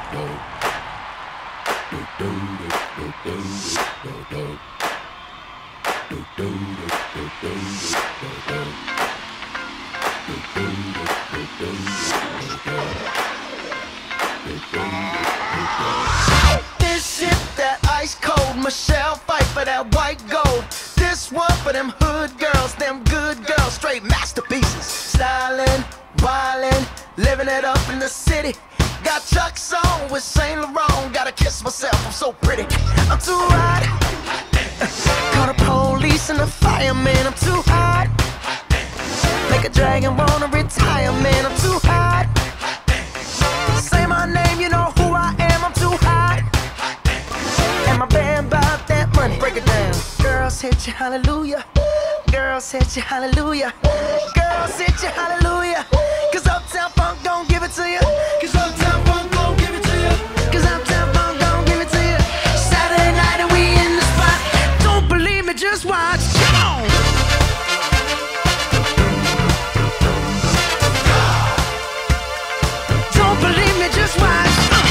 This shit that ice cold, Michelle fight for that white gold. This one for them hood girls, them good girls, straight masterpieces. Stylin', wildin', living it up in the city. Got Chuck's on with Saint Laurent. Gotta kiss myself, I'm so pretty. I'm too hot. Call the police and the fireman. I'm too hot. Make a dragon wanna retire, man. I'm too hot. Say my name, you know who I am. I'm too hot. And my band bought that money. Break it down. Girls hit you, hallelujah. Girls hit you, hallelujah. Girls hit you, hallelujah. Cause Uptown Funk don't give it to you. Cause Uptown Funk don't give it to you. Cause Uptown Funk don't give it to you. Saturday night and we in the spot. Don't believe me, just watch. Come on. Don't believe me, just watch.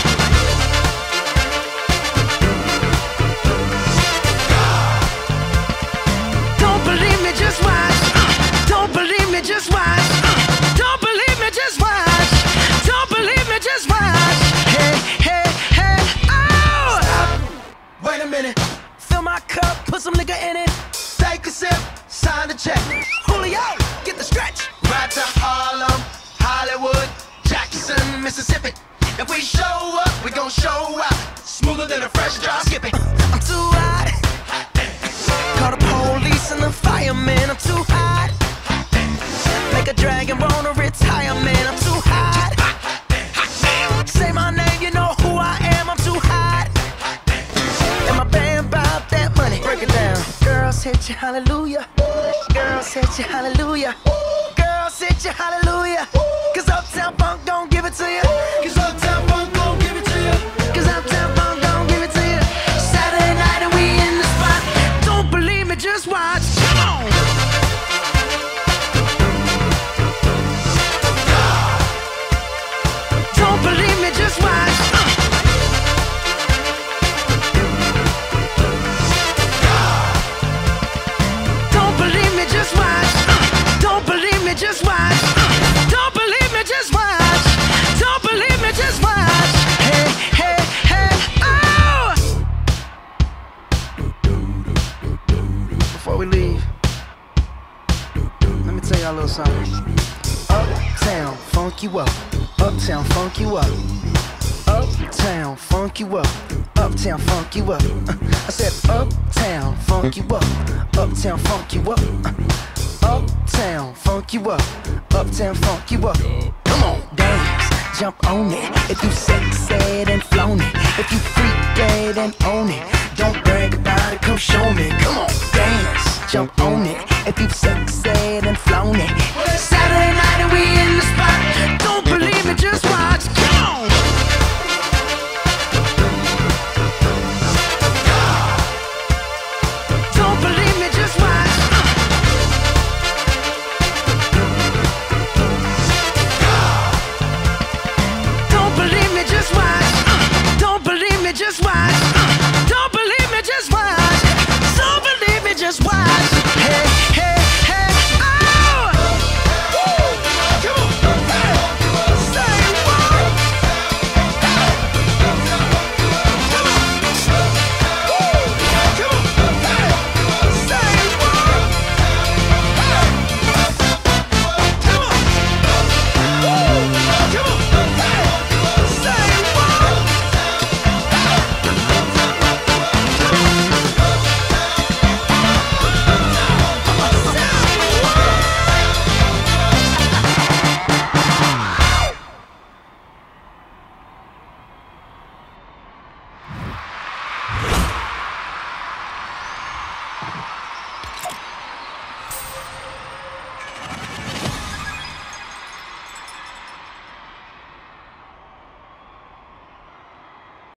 Don't believe me, just watch. Don't believe me, just watch. Don't believe me, just watch. Don't believe me, just watch. Hey, hey, hey, oh! Stop. Wait a minute. Fill my cup, put some nigga in it. Take a sip, sign the check. Julio, get the stretch. Right to Harlem, Hollywood, Jackson, Mississippi. If we show up, we gon' show out. Smoother than a fresh drop skipping. I'm too hot. Call the police and the fireman. I'm too hot. Make a dragon wanna retire, man. I'm too hot. Say my name, you know who I am. I'm too hot. And my band bought that money. Break it down. Girls hit you, hallelujah. Girls hit you, hallelujah. Girls hit you, hallelujah. Cause Uptown Funk don't give it to you. Cause Uptown Funk don't give it to you. Cause Uptown Funk don't give it to you. Saturday night and we in the spot. Don't believe me, just watch. Come on. Don't believe me, just watch. Don't believe me, just watch. Don't believe me, just watch. Don't believe me, just watch. Don't believe me, just watch. Hey, hey, hey, oh! Before we leave, let me tell y'all a little something. Uptown, funk you up. Uptown, funk you up. Uptown, funk you up. Uptown, funk you up. I said uptown, funk you up. Uptown, funk you up. Uptown, funk you up. Uptown, funk you up. Come on, dance, jump on it. If you sexed and flown it, if you freaked dead and own it, don't brag about it, come show me. Come on, dance, jump on it. If you sexed and flown it, Saturday night and we in the spot. Don't